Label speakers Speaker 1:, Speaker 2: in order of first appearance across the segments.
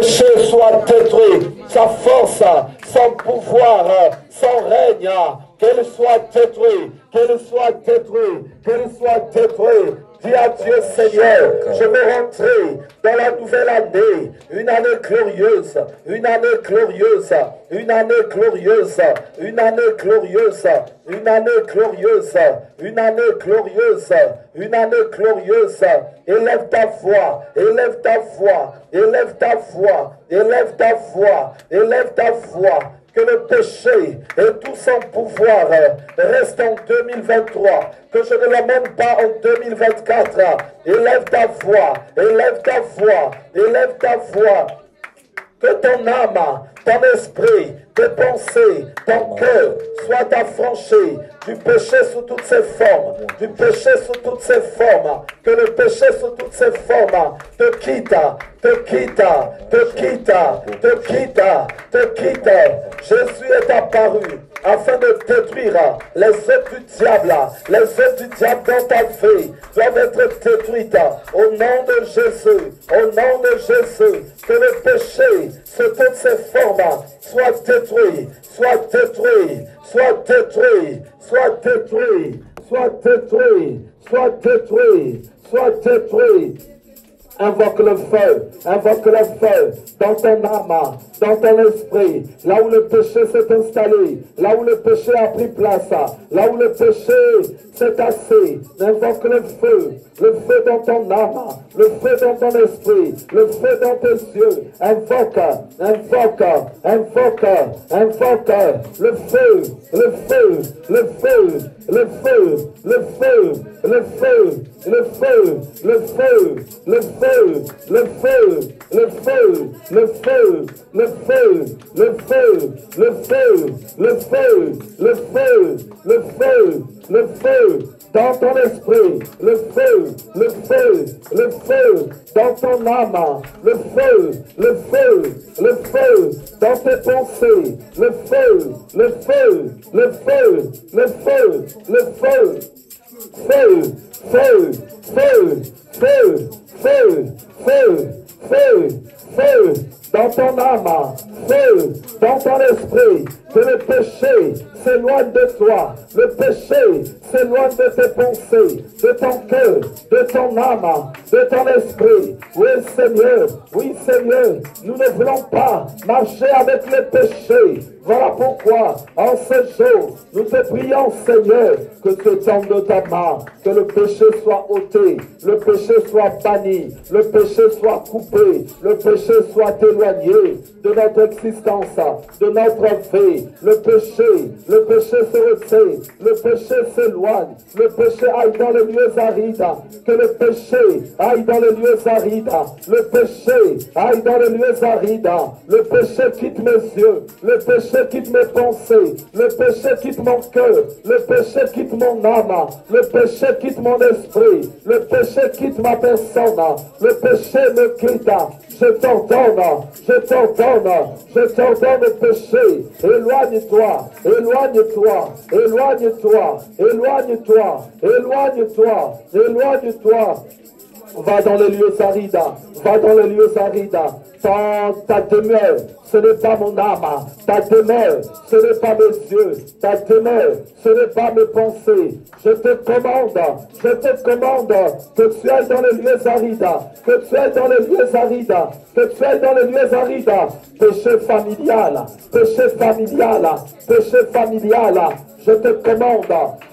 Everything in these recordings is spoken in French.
Speaker 1: péché soit détruit, sa force, son pouvoir, son règne, qu'elle soit détruite, qu'elle soit détruite, qu'elle soit détruite. Dis à Dieu, Seigneur, je veux rentrer dans la nouvelle année, une année glorieuse, une année glorieuse, une année glorieuse, une année glorieuse, une année glorieuse, une année glorieuse, une année glorieuse. Élève ta voix, élève ta voix, élève ta voix, élève ta voix, élève ta voix. Que le péché et tout son pouvoir restent en 2023, que je ne l'amène pas en 2024. Élève ta voix, élève ta voix, élève ta voix. Que ton âme, ton esprit, tes pensées, ton cœur soient affranchis du péché sous toutes ses formes, du péché sous toutes ses formes, que le péché sous toutes ses formes te quitte, te quitte, te quitte, te quitte, te quitte. Jésus est apparu afin de détruire les œuvres du diable. Les œuvres du diable dans ta vie doivent être détruites au nom de Jésus, au nom de Jésus. Que le péché sous toutes ses formes soit détruit, soit détruit, soit détruit, soit détruit, soit détruit, soit détruit, soit détruit. Invoque le feu dans ton âme, dans ton esprit, là où le péché s'est installé, là où le péché a pris place, là où le péché s'est assis. Invoque le feu dans ton âme, le feu dans ton esprit, le feu dans tes yeux. Invoque, invoque, invoque, invoque le feu, le feu, le feu, le feu, le feu, le feu, le feu, le feu, le feu, le feu, le feu, le feu, le feu, le feu, le feu, le feu, le feu, le feu, le feu, dans ton esprit, le feu, le feu, le feu, dans ton âme, le feu, le feu, le feu, dans tes pensées, le feu, le feu, le feu, le feu, le feu, feu, feu, feu, feu, feu, feu, feu, feu, dans ton âme, feu, dans ton esprit, que le péché s'éloigne de toi, le péché s'éloigne de tes pensées, de ton cœur, de ton âme, de ton esprit. Oui Seigneur, nous ne voulons pas marcher avec le péché. Voilà pourquoi, en ce jour, nous te prions, Seigneur, que ce temps de ta main, que le péché soit ôté, le péché soit banni, le péché soit coupé, le péché soit éloigné de notre existence, de notre vie. Le péché se retire, le péché s'éloigne, le péché aille dans les lieux arides, que le péché aille dans les lieux arides, le péché aille dans les lieux arides, le péché quitte mes yeux, le péché quitte mes pensées, le péché quitte mon cœur, le péché quitte mon âme, le péché quitte mon esprit, le péché quitte ma personne, le péché me quitte. Je t'ordonne, je t'ordonne, je t'ordonne péché. Éloigne-toi, éloigne-toi, éloigne-toi, éloigne-toi, éloigne-toi, éloigne-toi. Va dans les lieux arides, va dans les lieux arides. Ta demeure, ce n'est pas mon âme. Ta demeure, ce n'est pas mes yeux. Ta demeure, ce n'est pas mes pensées. Je te commande que tu ailles dans les lieux arides, que tu ailles dans les lieux arides, que tu ailles dans les lieux arides. Péché familial, péché familial, péché familial. Je te commande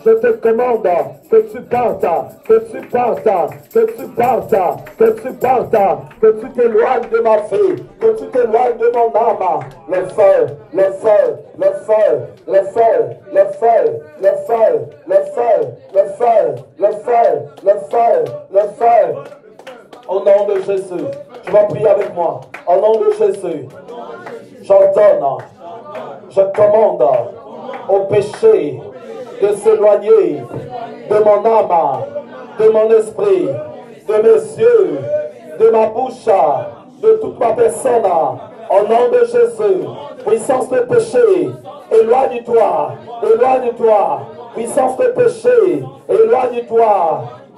Speaker 1: que tu partes, que tu partes, que tu partes, que tu partes, que tu t'éloignes de ma vie, que tu t'éloignes de mon âme. Le feu, le feu, le feu, le feu, le feu, le feu, le feu, le feu, le feu, le feu, le feu. Au nom de Jésus, tu vas prier avec moi. Au nom de Jésus, j'ordonne, je commande au péché de s'éloigner de mon âme, de mon esprit, de mes yeux, de ma bouche, de toute ma personne. Au nom de Jésus, puissance de péché, éloigne-toi, éloigne-toi. Puissance de péché, éloigne-toi.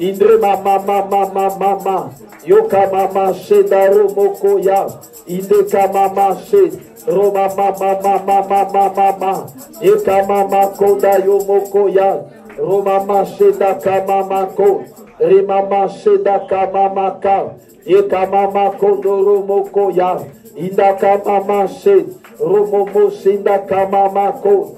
Speaker 1: Indre mama. Yoka mama sheda romoko ya. Indeka mama shed. Roma mama. Eka mama koda yomoko ya. Roma masheda kamama ko. Rimama sheda kamama ka. Eka mama kodo romoko ya. Indaka mama shed. Romomo shinda kamama ko.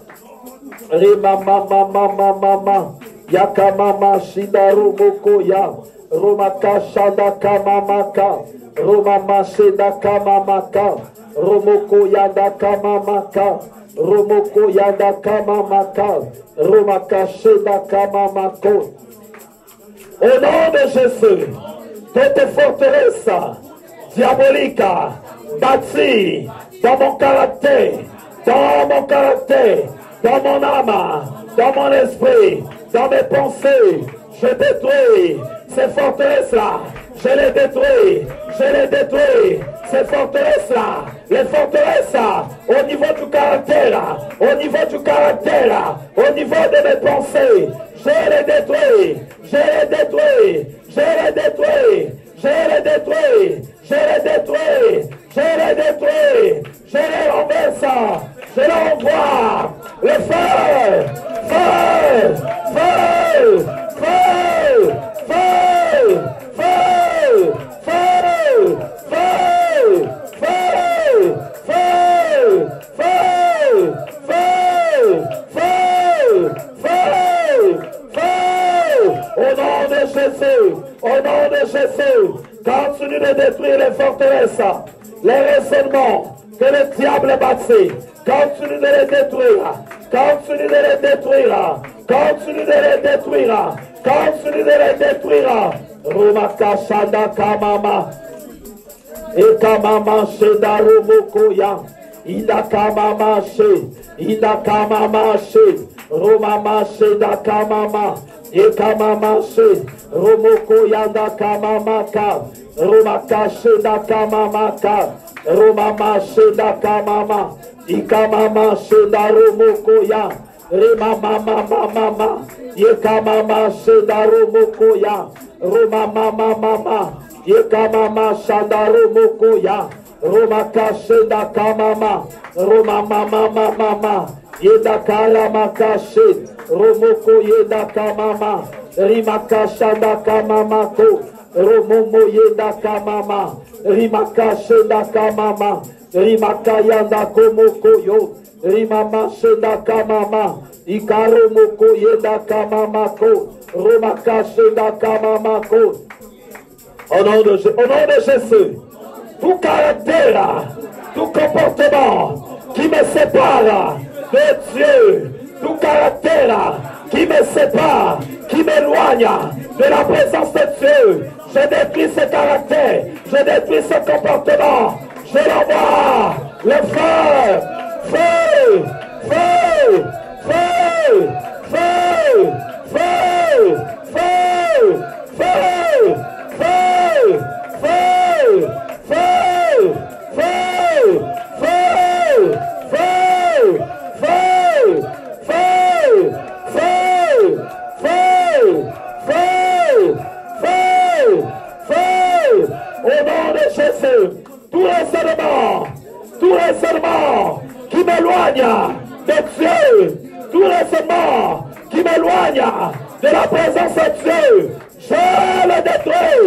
Speaker 1: Mama. Yaka mama shinda romoko ya. Romaka shanda kamamaka. Romama sheda kamamaka. Romoko yanda kamamaka. Romoko yanda kamamaka. Romaka sheda kamamako. Au nom de Jésus, toute forteresse diabolique bâtie dans mon caractère, dans mon âme, dans mon esprit, dans mes pensées, je détruis ces forteresses-là. Je les détruis. Ces forteresses-là, les forteresses au niveau du caractère, au niveau de mes pensées, je les détruis. Je les renverse. Je les renvoie. Le feu. Au nom de Jésus, continue de détruire les forteresses, les raisonnements que le diable bâtit. Continue de les détruire. Romaka shanda kamama. Eka mama sheda romoko ya. Ida kamama she. Romama sheda kamama. Eka mama she. Romoko yanda kamamaka. Romaka sheda kamamaka. Romama sheda kamama. Ika mama sheda romoko ya. Rema mama. Eka mama sheda romoko ya. Roma mama. Eka mama sheda romoko ya. Roma kasheda kamama. Roma mama. Yeda karama kashed. Romoko yeda kamama. Rimaka shanda kamama ko. Romomo yeda kamama. Rimaka shenda kamama. Rimaka yanda komoko yo. Rimama shenda kamama. Ikaromoko yeda kamama ko. Romaka shenda kamama ko. Au nom de Jésus, tout caractère, tout comportement qui me sépare de Dieu, tout caractère qui me sépare, qui m'éloigne de la présence de Dieu, je détruis ce caractère, je détruis ce comportement, je l'envoie, le feu. Au nom de Jésus, tout raisonnement qui m'éloigne de Dieu, tout raisonnement qui m'éloigne de la présence de Dieu, je le détruis.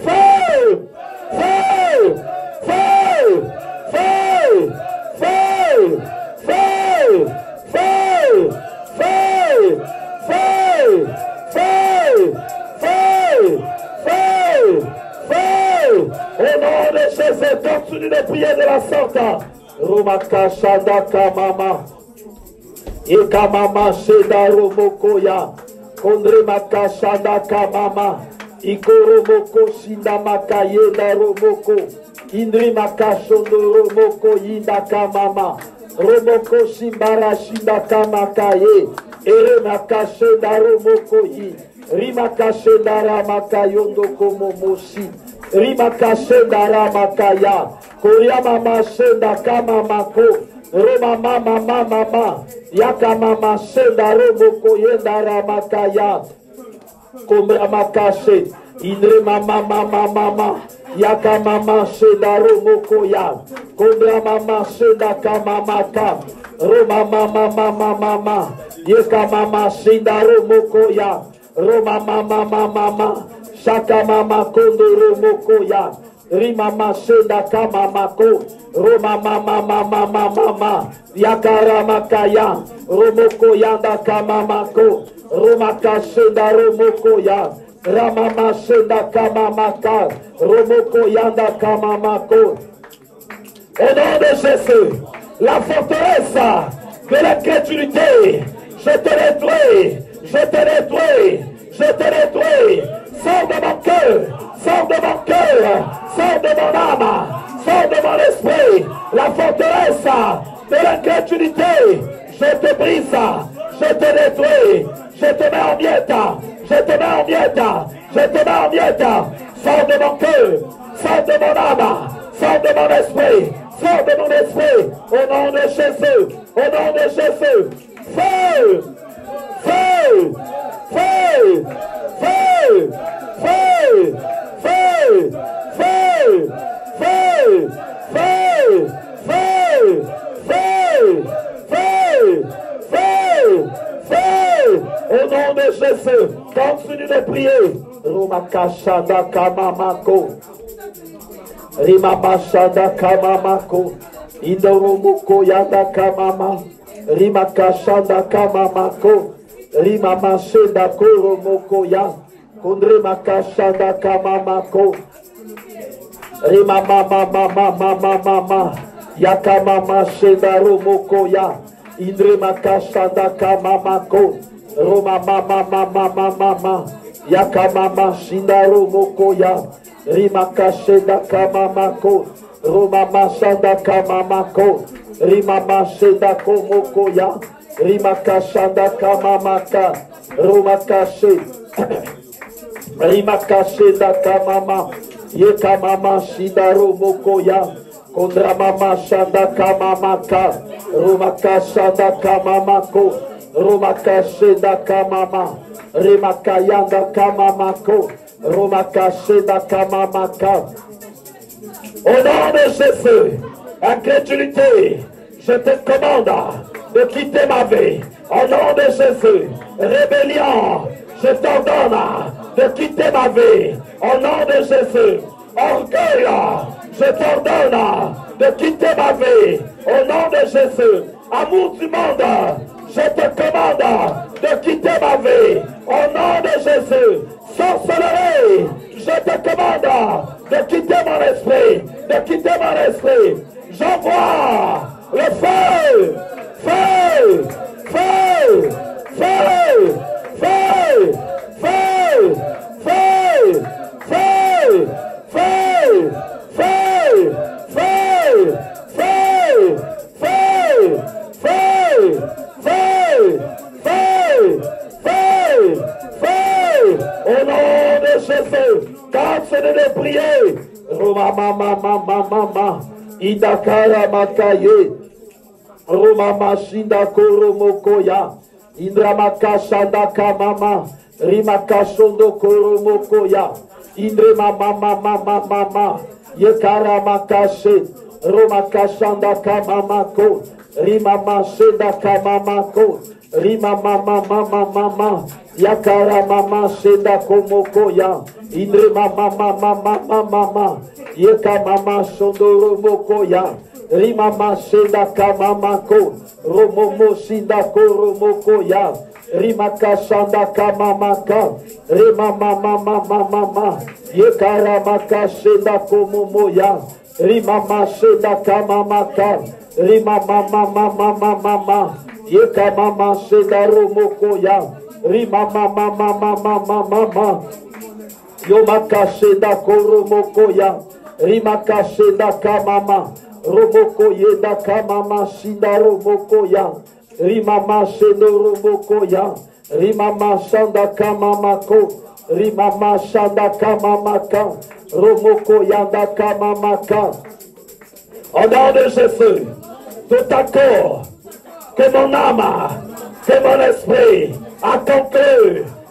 Speaker 1: Au nom de Jésus, continue de prier de la sorte. Romaka shanda kamama. Eka mama sheda romoko ya. Kondre maka shanda kamama. Iko romoko shinda maka yeda romoko. Indri maka shondo romoko yinda kamama. Romoko shimbara shinda kamaka ye. Ere maka sheda romoko yi. Rimaka sheda ramaka yondo komo moshi. Rimaka shenda ramakaya. Korea mama shenda kama mako. Roma mama. Yaka mama shenda romoko yenda ramakaya. Kombra makache. Indre mama mama mama. Yaka mama shenda romoko ya. Kombra mama shenda kamamaka. Roma mama mama mama. Yeka mama shenda romoko ya. Roma mama mama mama. Shaka mama kondo romoko ya. Rima mashenda kama mako. Roma mama mama mama. Yakara makaya. Romoko yanda kama mako. Roma kashenda romoko ya. Rama mashenda kama maka. Romoko yanda kama mako. Au nom de Jésus, la forteresse de l'incrédulité, je te détruis, je te détruis, je te détruis. Sors de mon cœur, sors de mon cœur, sors de mon âme, sors de mon esprit. La forteresse de l'incrédulité, je te brise, je te détruis, je te mets en miettes, je te mets en miettes, je te mets en miettes. Sors de mon cœur, sors de mon âme, sors de mon esprit, sors de mon esprit. Au nom de Jésus, au nom de Jésus. Feu, feu, feu, feu, feu, feu, feu, feu, feu, feu, feu, feu, feu, feu. Au nom de Jésus, continue de prier. Rumakashanda kamamako. Rimamashanda kamamako. Indorumuko yanda kamama. Rimakashanda kamamako. Rimamashenda koromoko ya. Kundrimakashanda kamamako. Rimamamamamamamama. Yakamamashenda romoko ya. Indrimakashanda kamamako. Romamamamamamama. Yakamama shinda romoko ya. Rimakashenda kamamako. Romamashanda kamamako. Rimamashenda komoko ya. Rimakashanda kamamaka. Romakashe. Rimakashenda kamama. Yekamama shinda romoko ya. Kondramama shanda kamamaka. Romakashanda kamamako. Romakashenda kamama. Rimakayanda kamamako. Romakashenda kamamaka. Au nom de Jésus, incrédulité, je te commande de quitter ma vie. Au nom de Jésus, rébellion, je t'ordonne de quitter ma vie. Au nom de Jésus, orgueil, je t'ordonne de quitter ma vie. Au nom de Jésus, amour du monde, je te commande de quitter ma vie. Au nom de Jésus, sorcellerie, je te commande de quitter mon esprit, de quitter mon esprit. J'envoie le feu, feu, feu, feu, feu, feu, feu, feu, feu, feu, feu, feu, feu, feu, feu, feu, feu, feu. Au nom de Jésus, continue de prier. Roma mama mama mama. Idakara makaye. Roma mashinda koromokoya. Indra makashanda kamama. Rimakashondo koromokoya. Indre mama mama mama. Yekara makashe. Roma kashanda kamamako. Rima mashenda kamamako. Rima mama mama mama. Yakara mama shenda komokoya. Indre mama mama mama mama. Yeka mama shondoro mokoya. Rima mashenda kamamako. Romomo shinda koromokoya. Rima kashanda kamamaka. Rima mama mama mama. Yekara makashenda komomoya. Rima mashenda kamamaka. Rima mama mama mama mama. Yeka mama shenda romokoya. Rima mama mama mama mama. Yomakashenda koromokoya. Rima kashenda kamama. Romoko yenda kamama shinda romokoya. Rima mashendo romokoya. Rima mashanda kamamako. Rima mashanda kamamaka. Romoko yanda kamamaka. Au nom de Jésus, tout accord que mon âme, que mon esprit a conclu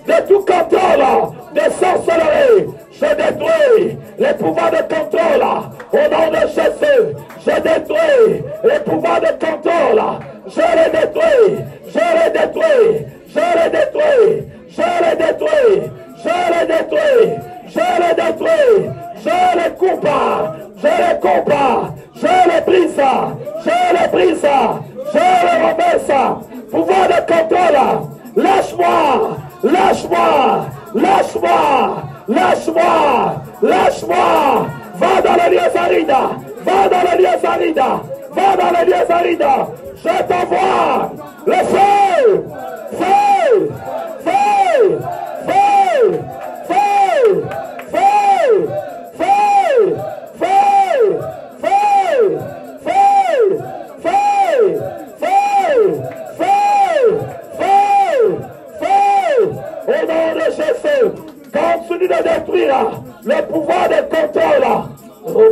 Speaker 1: de tout contrôle de sorcellerie. Je détruis les pouvoirs de contrôle au nom de Jésus. Je détruis les pouvoirs de contrôle. Je les détruis. Je les détruis. Je les détruis. Je les détruis. Je les détruis. Je les détruis. Je les coupe. Je les coupe. Je les brise. Je les brise. Je les rebaisse. Pouvoir de contrôle. Lâche-moi. Lâche-moi. Lâche-moi. Lâche-moi. Lâche-moi. Va dans les lieux arides. Va dans les lieux arides. Va dans les lieux arides. Je t'envoie le feu. Feu. Feu. Feu. Feu. Feu. Feu. Feu. Feu. Feu. Feu. Feu. Feu. Feu. Feu. Au nom de Jésus, continue de détruire le pouvoir de contrôle. Oh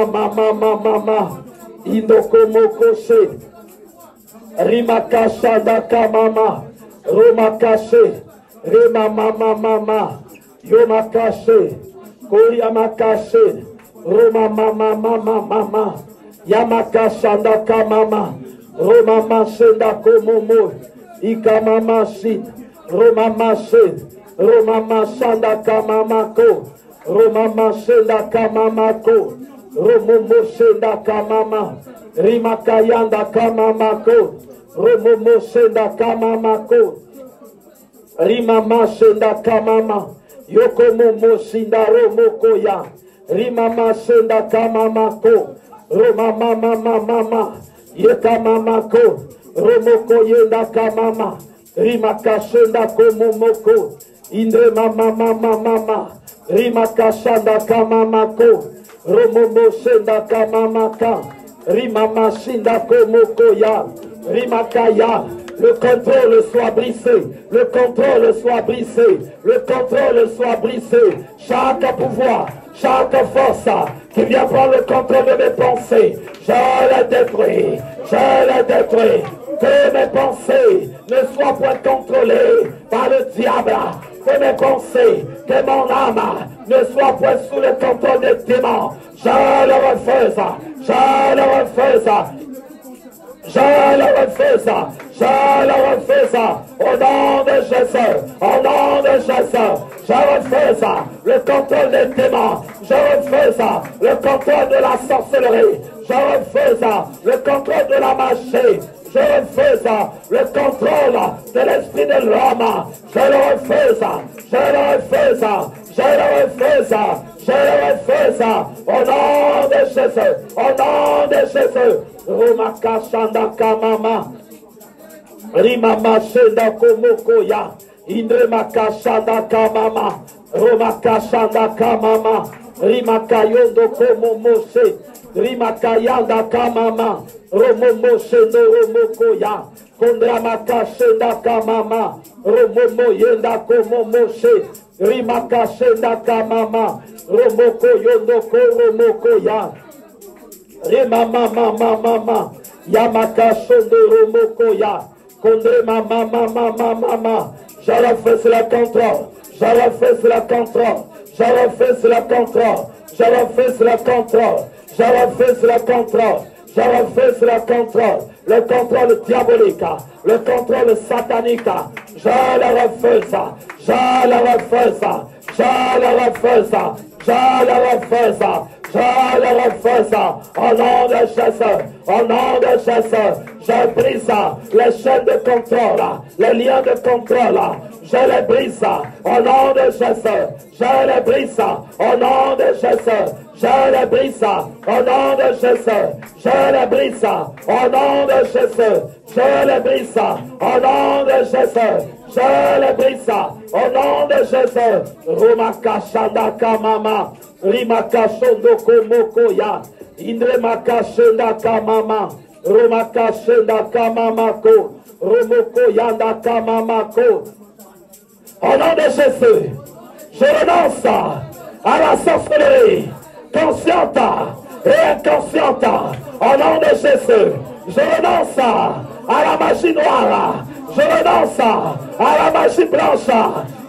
Speaker 1: mama. Inokomokose. Rimakasha dakamama. Romakashe. Remamama. Yomakashe. Koyamakashe. Romamama. Yamakasha dakamama. Romamashe dakomomo. Ikamamashi. Romamashe. Romamasha dakamamako. Romamashe dakamamako. Romomoshe dakamama. Rimakayanda kamamako. Romomoshe dakamamako. Rimamashe dakamama. Yokomomoshi daromokoya. Rimamashe dakamamako. Romamamamama. Yekamamako. Romokoye dakamama. Rimakashe dakomomoko. Indre mama. Rimakashanda kamamako. Romomoshenda kamamaka. Rimamashinda komokoya. Rimakaya. Le contrôle soit brisé. Le contrôle soit brisé. Le contrôle soit brisé. Chaque pouvoir, chaque force qui vient prendre le contrôle de mes pensées, je les détruis. Je les détruis. Que mes pensées ne soient point contrôlées par le diable. Que mes pensées, que mon âme ne soit point sous le contrôle des démons. Je le refuse. Je le refuse. Je le refuse. Je le refuse. Au nom de Jésus. Au nom de Jésus. Je refuse le contrôle des démons. Je refuse le contrôle de la sorcellerie. Je refuse le contrôle de la magie. Je refuse le contrôle de l'esprit de l'homme. Je le refuse. Je le refuse. Je le refuse. Je le refuse. Au nom de Jésus. Au nom de Jésus. Rumaka Shanda Kamama. Rimama Shenda Komokoya. Indremaka Shanda Kamama. Rumaka Shanda Kamama. Rimaka Yondo Komomose. Rimaka Yanda Kamama. Romomo Shendo Romokoya. Kondramaka Shenda Kamama. Romomo Yenda Komomose. Rimaka Shenda Kamama. Romoko Yondo Romokoya. Rimama. Yamaka Shendo Romokoya. Kondramama. Je refais le contrôle. Je refais le contrôle. Je refais le contrôle. Je refais le contrôle. Je refais le contrôle. Je refais le contrôle. Le contrôle diabolique. Le contrôle satanique. Je le refuse. Je le refuse. Je le refuse. Je le refuse. Je le refuse. Au nom de Jésus. Au nom de Jésus. Je brise les chaînes de contrôle. Les liens de contrôle. Je les brise. Au nom de Jésus. Je les brise. Au nom de Jésus. Je les brise. Au nom de Jésus. Je les brise. Au nom de Jésus. Je les brise. Au nom de Jésus. Je les brise. Au nom de Jésus. Rumaka Shanda Kamama. Rimaka Shondo Komokoya. Indremaka Shenda Kamama. Rumaka Shenda Kamamako. Rumoko Yanda Kamamako. Au nom de Jésus, je renonce à la sorcellerie consciente et inconsciente. Au nom de Jésus, je renonce à la magie noire. Je renonce à la magie blanche.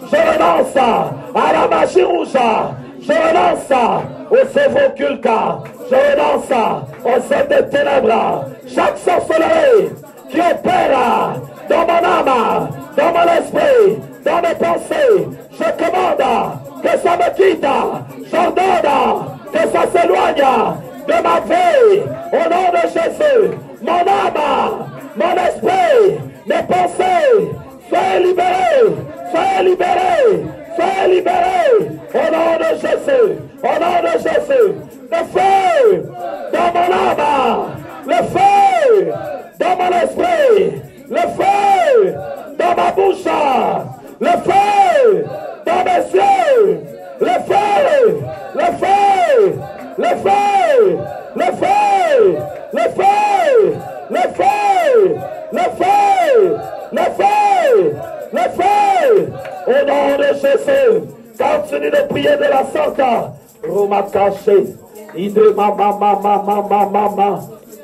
Speaker 1: Je renonce à la magie rouge. Je renonce au cerveau occulte. Je renonce aux œuvres des ténèbres. Chaque sorcellerie qui opère dans mon âme, dans mon esprit, dans mes pensées, je commande que ça me quitte. J'ordonne que ça s'éloigne de ma vie. Au nom de Jésus, mon âme, mon esprit, mes pensées, soyez libérés, soyez libérés, soyez libérés. Au nom de Jésus, au nom de Jésus, le feu dans mon âme, le feu dans mon esprit, le feu dans ma bouche, le feu dans mes yeux, le feu, le feu, le feu, le feu, le feu, le feu, le feu, le feu, le feu, au nom de Jésus. Continue de prier de la sorte. Roma caché, Idre mama mama mama mama,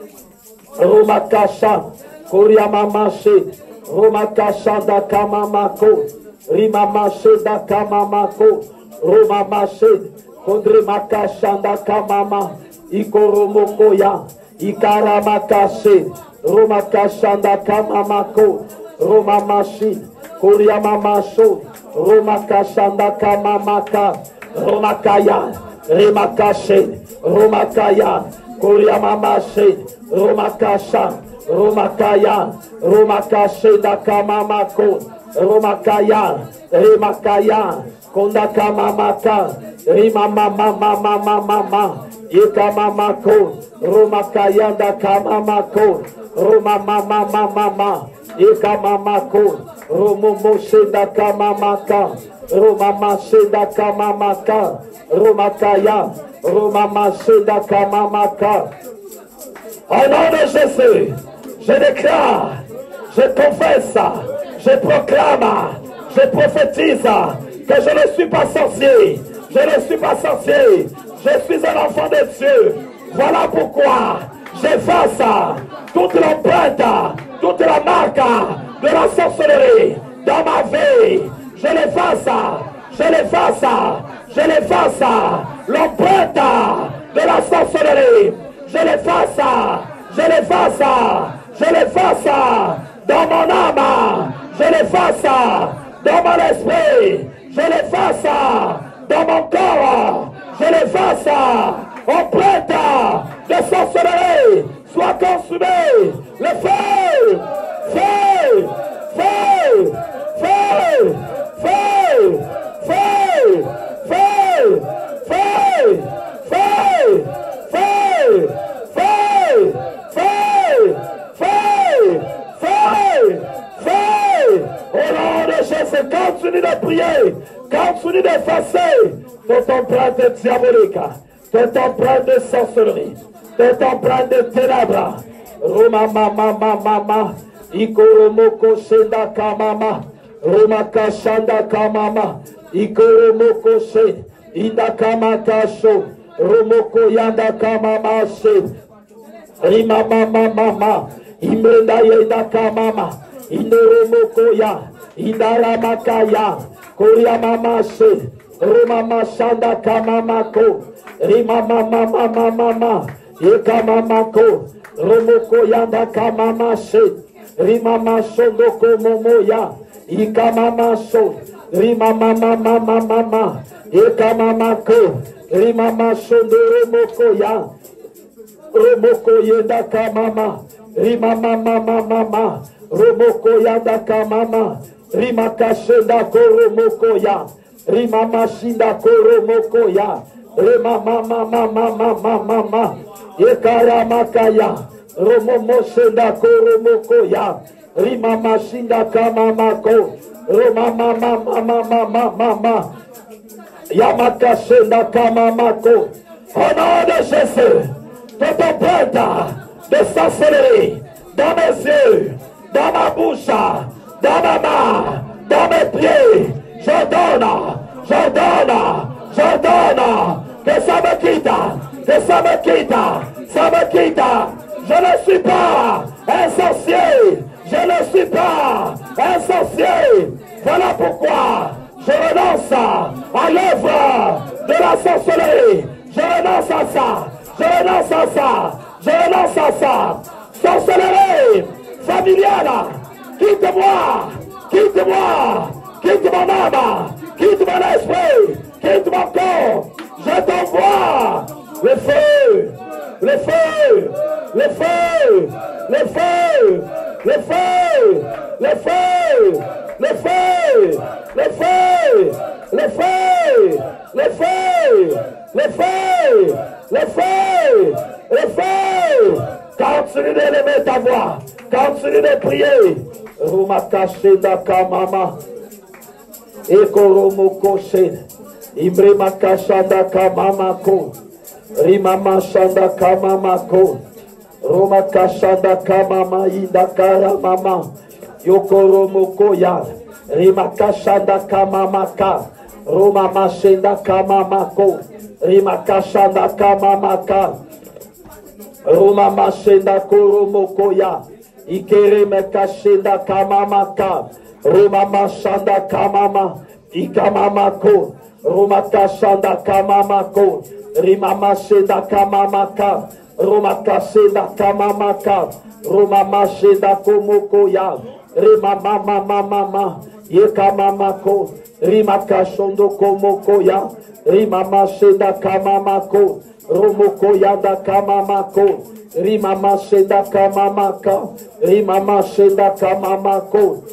Speaker 1: Roma cacha, Koria mama she, Roma cacha da kamamako, Rima mache da kamamako, Roma mache, Kondre makacha da kamama, Ikoromokoya, Ikarama caché, Roma cacha da kamamako, Roma machi, Koria mama sho, Roma cacha da kamamaka, Roma kaya, Rima caché, Roma kaya, Koria mama she, Roma cacha, Roma kaya, Roma caché da kamamako, Roma kaya, Rima kaya, Konda kamamaka, Rima mama mama mama mama, Ikamamako, Roma kaya da kamamako, Roma mama mama mama, Ikamamako, Romo moshe da kamamaka, Roma mashe da kamamaka, Roma kaya, Roma mashe da kamamaka. Au nom de Jésus, je déclare, je confesse, je proclame, je prophétise que je ne suis pas sorcier, je ne suis pas sorcier, je suis un enfant de Dieu. Voilà pourquoi j'efface toute l'empreinte, toute la marque de la sorcellerie dans ma vie. Je l'efface, je l'efface, je l'efface, l'empreinte de la sorcellerie. Je l'efface, je l'efface, je l'efface dans mon âme, je l'efface dans mon esprit, je l'efface dans mon corps, je l'efface, empreinte de sorcellerie, soit consumée, le feu, feu, feu, feu, feu, feu, feu, feu, feu, feu, feu, feu, feu, feu, feu. Au nom de Jésus, continue de prier, continue d'effacer toute empreinte diabolique, toute empreinte de sorcellerie, toute empreinte de ténèbres. Roma mama mama mama, Ikoromoko shenda kamama, Roma kashanda kamama, Ikoromoko she, Indakama kasho, Romoko yanda kamama she, Rima mama mama, Imenda yenda kamama, Indoromoko ya, Indaramakaya, Koria mama she, Roma mashanda kamama ko, Rima mama mama mama, Yekamamako, Romoko yanda kamama she, Rima mashondoko momoya, Ikamama so, Rima mama mama mama, Yekamamako, Rima mashondo romoko ya, Romoko yenda kamama, Rima mama mama mama, Romoko yanda kamama, Rima kashenda ko romoko ya, Rima mashinda ko romoko ya, Rima mama mama mama mama, Yekaramakaya, Romo moshenda ko romoko ya, Rima mashinda kamamako, Roma mama mama mama mama, Yamakashenda kamamako. Au nom de Jésus, toute empreinte de sorcellerie dans mes yeux, dans ma bouche, dans ma main, dans mes pieds, j'ordonne, j'ordonne, j'ordonne que ça me quitte, que ça me quitte, ça me quitte. Je ne suis pas un sorcier, je ne suis pas un sorcier. Voilà pourquoi je ça, à l'œuvre de la sorcellerie. Je renonce à ça, je renonce à ça, je renonce à ça. Sorcellerie familiale, quitte-moi, quitte-moi, quitte mon âme, quitte mon esprit, quitte mon corps. Je t'envoie le feu, le feu, le feu, le feu, le feu, le feu, le feu, le feu, le feu, le feu, le feu, le feu, le feu. Continue d'élever ta voix, continue de prier. Rumakashenda kamama, ekoromokoshe, imremakashanda kamama ko, rimama shanda kamama ko, rumakashanda kamama indakara mama, yokoromokoya, rimakashanda kamama ka, rumama shenda kamama ko, rimakashanda kamama ka. Roma mashenda koromokoya, ikere mekashenda kamamaka, Roma mashanda kamama, ikamamako, Roma kashanda kamamako, Rima mashenda kamamaka, Roma kashenda kamamaka, Roma mashenda komokoya, Rima mama mama, yekamamako, Rima kashondo komokoya, Rima mashenda kamamako, Romoko yanda kamamako, rimama shenda kamamaka, rimama shenda kamamako,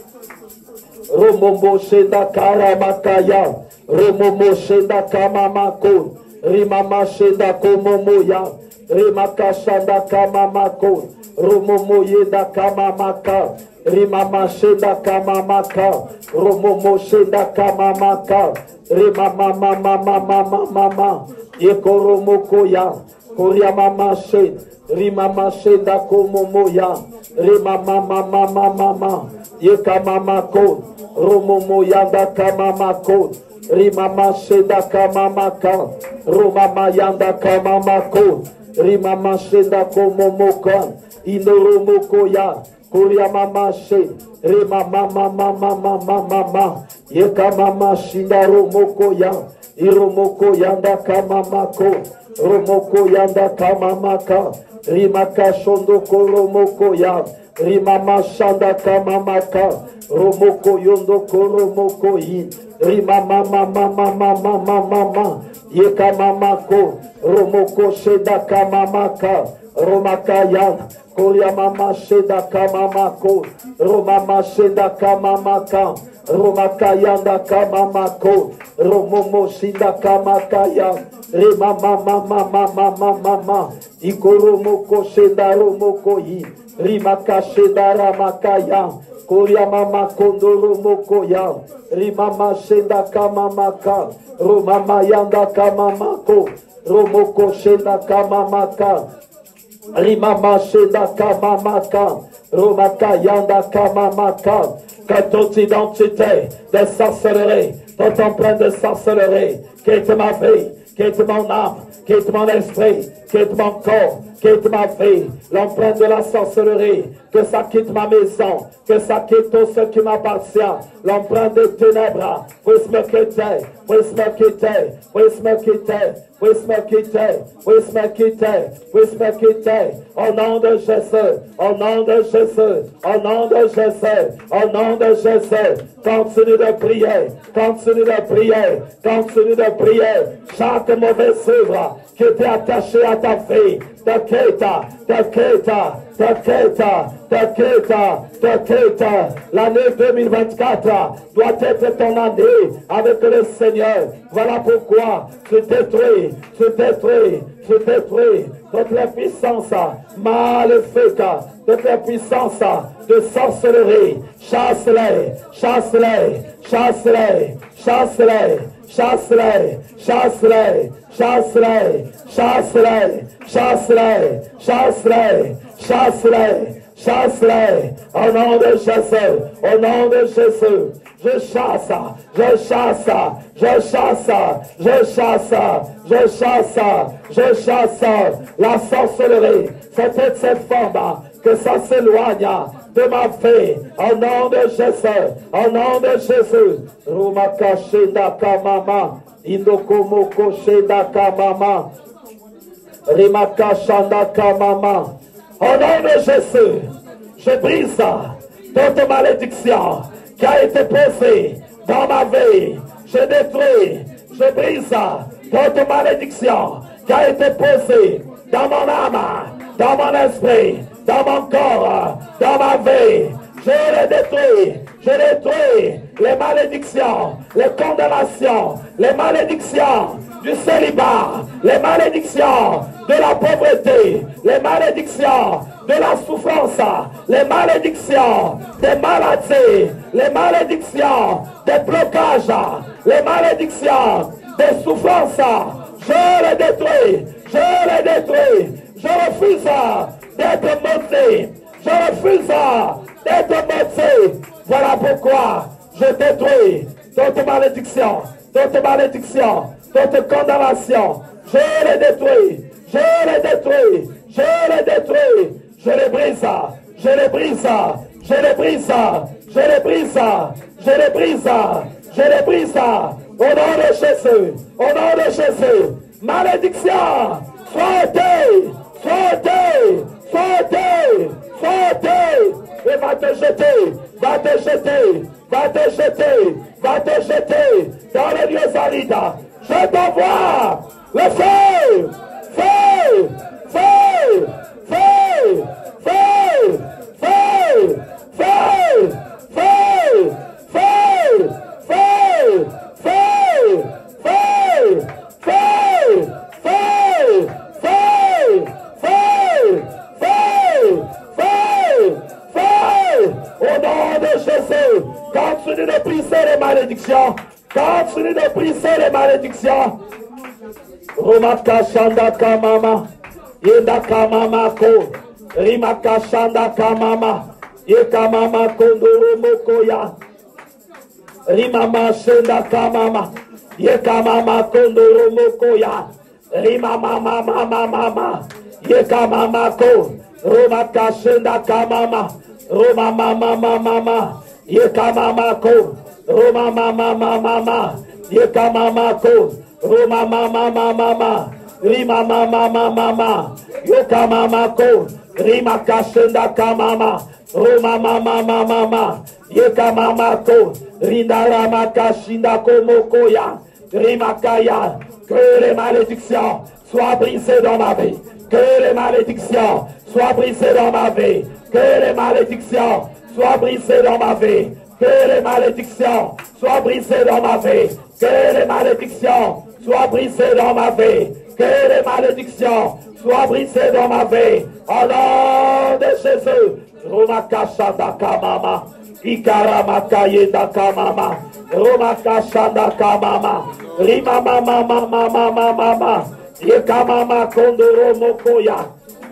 Speaker 1: romombo shenda karamakaya, romomo shenda kamamako, rimama shenda komomoya, rimaka shenda kamamako, romomo yenda kamamaka, rimama shenda kamamaka, romomo shenda kamamaka, rimama mama. Yekoromokoya, Koryamamashe, Rimamashenda Komomoya, Rimamamamamama, Yekamamako, Romomoyanda Kamamako, Rimamashenda Kamamaka, Romamayanda Kamamako, Rimamashenda Komomoka, Inoromokoya, Koryamamashe, Rimamamamamamama, Yekamamashinda Romokoya, Iromoko yanda kamamako, Romoko yanda kamamaka, Rimaka shondoko romoko ya, Rimama shanda kamamaka, Romoko yondoko romoko yi, Rimama mama, Yekamamako, Romoko sheda kamamaka, Romaka yana, Koryamama sheda kamamako, Romama sheda kamamaka, Romakayanda kamamako, Romomo shinda kamakaya, Mama, Ikoromoko shenda romoko yi, Rimaka shenda ramakaya, Koryamama kondo romoko ya, Rimama shenda kamamaka, Romama yanda kamamako, Romoko shenda kamamaka, Rimama shenda kamamaka, Romaka yanda kamamaka. Que toute identité de sorcellerie, toute empreinte de sorcellerie, quitte ma vie, quitte mon âme, quitte mon esprit, quitte mon corps, quitte ma vie, l'empreinte de la sorcellerie, que ça quitte ma maison, que ça quitte tout ce qui m'appartient, l'empreinte des ténèbres, puisse me quitter, puisse me quitter, puisse me quitter, puisse me quitter, puisse me quitter, puisse me quitter, au nom de Jésus, au nom de Jésus, au nom de Jésus, au nom de Jésus, continue de prier, continue de prier, continue de prier, chaque mauvaise œuvre qui était attachée à ta vie, te quitte, l'année 2024 doit être ton année avec le Seigneur. Voilà pourquoi tu détruis toutes les puissances maléfiques, toutes les puissances de sorcellerie. Chasse-les, chasse-les, chasse-les, chasse-les, chasse-les, chasse-les, chasse-les, chasse-les, chasse-les, chasse-les, chasse-les, chasse-les, au nom de Jésus, au nom de Jésus. Je chasse, je chasse, je chasse, je chasse, je chasse, je chasse la sorcellerie. C'est toutes ces formes que ça s'éloigne de ma vie, au nom de Jésus, au nom de Jésus. Rumaka Shenda Kamama, Indokomoko Shenda Kamama, Rimaka Shanda Kamama. Au nom de Jésus, je brise toute malédiction qui a été posée dans ma vie. Je détruis, je brise toute malédiction qui a été posée dans mon âme, dans mon esprit, dans mon corps, dans ma vie. Je les détruis les malédictions, les condamnations, les malédictions du célibat, les malédictions de la pauvreté, les malédictions de la souffrance, les malédictions des maladies, les malédictions des blocages, les malédictions des souffrances. Je les détruis, je les détruis. Je refuse d'être maudit. Je refuse d'être maudit. Voilà pourquoi je détruis toute malédiction, toute malédiction, toute condamnation. Je les détruis, je les détruis, je les détruis. Je les brise, je les brise, je les brise, je les brise, je les brise, je les brise. Au nom de Jésus, au nom de Jésus. Malédiction, sois ôté, sois ôté, sois ôté, sois ôté. Et va te jeter, va te jeter, va te jeter, va te jeter dans les lieux arides. Je t'envoie le feu, feu, feu, feu, feu, feu, feu, feu, feu, feu, feu, feu, feu, feu, feu, feu, feu, feu, feu. Au nom de Jésus, continue de briser les malédictions, continue de briser les malédictions. Rumaka Shanda Kamama, Yenda Kamama Ko, Rimaka Shanda Kamama, Yekamama Kondoro Mokoya, Rimama Shanda Kamama, Yekamama Kondoro Mokoya, Rimama Mama Mama, Yekamama Ko, Rumaka Shanda Kamama, Roma Mama Mama, Yekamama Ko, Roma Mama Mama, Yekamama Ko, Roma Mama Mama, Rima Mama Mama, Yokamama Ko, Rima Kashenda Kamama, Roma Mama Mama, Yekamama Ko, Rindarama Kashinda Komokoya, Rima Kaya, que les malédictions soient brisées dans ma vie, que les malédictions soient brisées dans ma vie, que les malédictions soient brisées dans ma vie, que les malédictions soient brisées dans ma vie, que les malédictions soient brisées dans ma vie, que les malédictions soient brisées dans ma vie, au nom de Jésus. Romakashanda Kamama, Ikaramakaye Kamama, Romakashanda Kamama, Rimama Mama Mama Mama, Yekamama Kondoro Mokoya,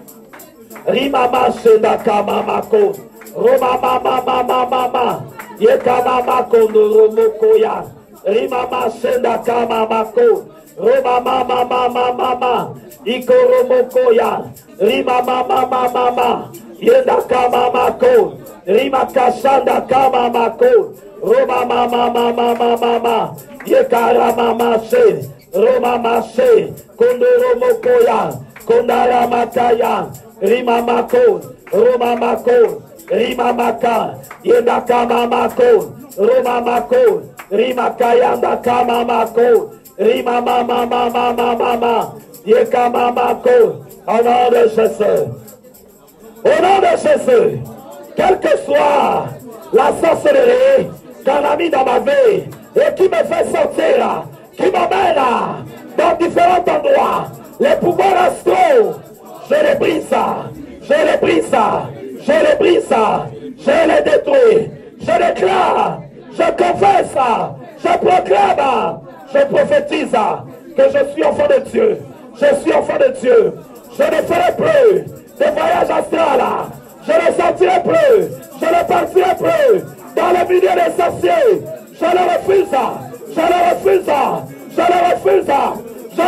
Speaker 1: Rimama Shenda Kamama Ko, Romama Mama Mama, Yekamama Kondoro Mokoya, Rimama Shenda Kamama Ko, Romama Mama Mama, Ikoro Mokoya, Rimama Mama Mama, Yenda Kamama Ko, Rimakashanda Kamama Ko, Romama Mama Mama, Yekarama She, Romama She, Kondoro Mokoya, Kondara Makaya, Rimamako, Romamako, Rimamaka, Yedakamamako, Romamako, Rimakayanda Kamamako, Rimamamamamamama, Yekamamako, au nom de Jésus. Au nom de Jésus, quelle que soit la sorcellerie qu'on a mis dans ma vie et qui me fait sortir, qui m'emmène dans différents endroits, les pouvoirs astraux, je les brise, je les brise, je les brise, je les détruis, je déclare, je confesse, je proclame, je prophétise que je suis enfant de Dieu, je suis enfant de Dieu, je ne ferai plus de voyage astral, je ne sortirai plus, je ne partirai plus dans le milieu des sorciers, je le refuse, je le refuse, je le refuse, je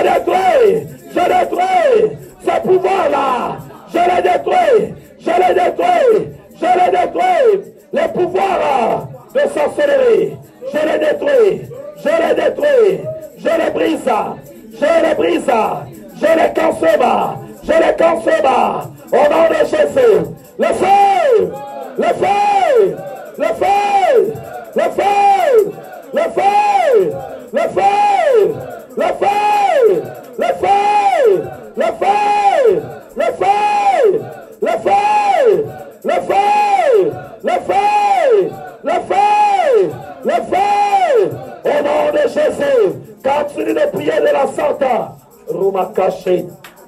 Speaker 1: détruis ce pouvoir-là, je le détruis, je le détruis, Je les détruis. Les pouvoirs de sorcellerie. Je les détruis. Je les détruis. Je les brise. Je les brise. Je les consomme. Je les consomme. Au nom de Jésus. Le feu. Le feu. Le feu. Le feu. Le feu. Le feu. Le feu. Le feu. Le feu. Le feu. Le feu. Le feu. Le feu. Le feu. Le feu. Au nom de Jésus. Continue de prier de la sorte. Rumakashi.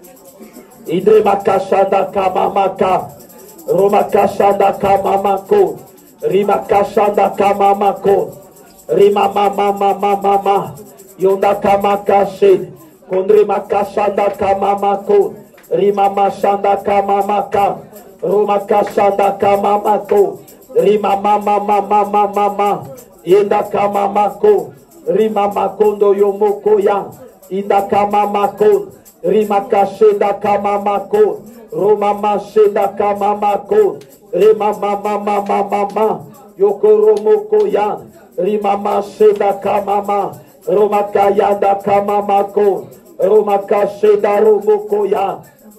Speaker 1: Idrimakashanda kamamaka. Rumakashanda kamamako. Rimakashanda kamamako. Rimamamamamamama. Yonda kamakashi. Kundrimakashanda kamamako. Rimamashanda kamamaka. Rumakashanda kamamako. Rimamamamamamama. Yenda kamamako. Rimamakondo yomoko ya. Inda kamamako. Rimakashenda kamamako. Romamashenda kamamako. Rimamamamamama. Yokoromoko ya. Rimamashenda kamama. Romakayanda kamamako. Romakashenda romoko ya.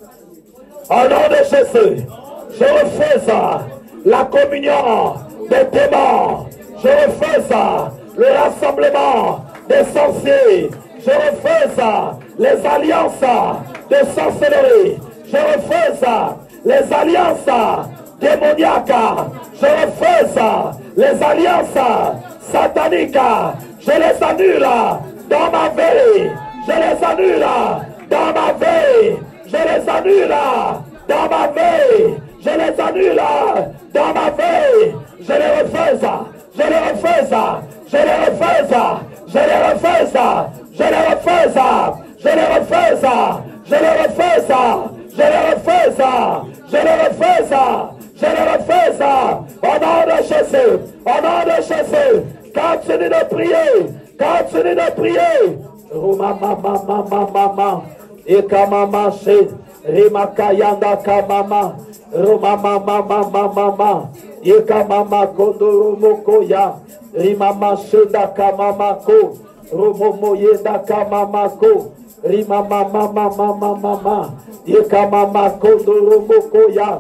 Speaker 1: Au nom de Jésus, je refuse la communion des démons. Je refuse le rassemblement des sorciers. Je refuse les alliances de sorcellerie. Je refuse les alliances démoniaques. Je refuse les alliances sataniques. Je les annule dans ma vie. Je les annule dans ma vie. Je les annule dans ma vie. Je les annule dans ma vie. Je les refuse. Je les refuse. Je les refuse. Je les refuse. Je les refuse. Je les refuse. Je les refuse. Je les refuse. Je les refuse. Je les refuse. Au nom de Jésus. Au nom de Jésus. Continue de prier. Continue de prier. Rumamamamamamama. Ekamamashi. Rimakayanda kamama. Rumamamamamamama. Ekamama kondoromokoya. Rimamashenda kamamako. Rumomoyenda kamamako. Rimamamamamamama. Ekamama kondoromokoya.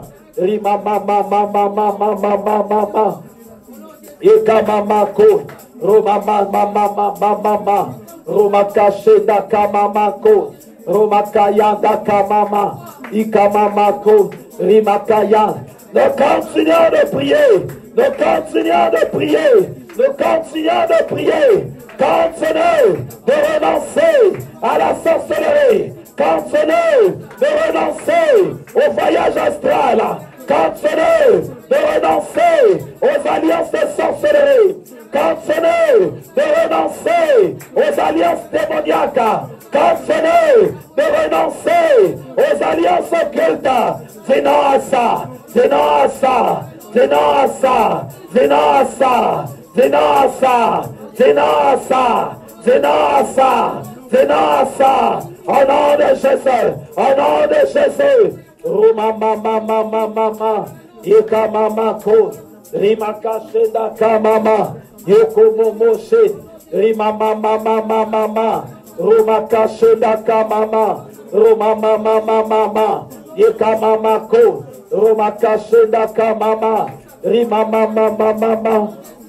Speaker 1: Rimamamamamamamamama. Ekamamako. Rumamamamamamama. Rumakashenda kamamako. Rumakayanda kamama. Ikamamako. Rimakaya. Nous continuons de prier. Nous continuons de prier. Nous continuons de prier. Continuez de renoncer à la sorcellerie. Continuez de renoncer au voyage astral. Continuez de renoncer aux alliances de sorcellerie. Continuez de renoncer aux alliances démoniaques. Continuez de renoncer aux alliances occultes. C'est non à ça. C'est non à ça. C'est non à ça. C'est non à ça. C'est non à ça. C'est non à ça. C'est non à ça. C'est non à ça. Au nom de Jésus. Au nom de Jésus. Rumamamamamamama. Ikamamako. Rimakashenda kamama. Yokomomoshe. Rimamamamamamama. Rumakashenda kamama. Rumamamamamama. Ikamamako. Rumakashenda kamama. Rimamamamamama.